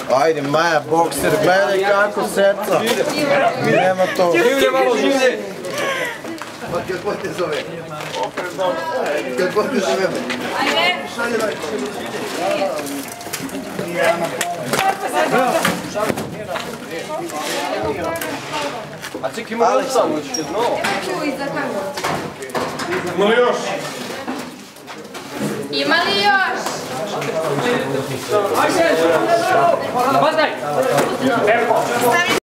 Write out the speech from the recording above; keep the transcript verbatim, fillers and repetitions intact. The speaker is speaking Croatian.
Ajde, Maja, bokser, gledaj kako seca. Mi nema to. Življe malo, življe! Kako te zove? Kako te zove? Ajde! A čekaj, ima li samo još jedno? Evo iza kamera. Ima li još? Ima li još? Ajde! Bazaj! Evo!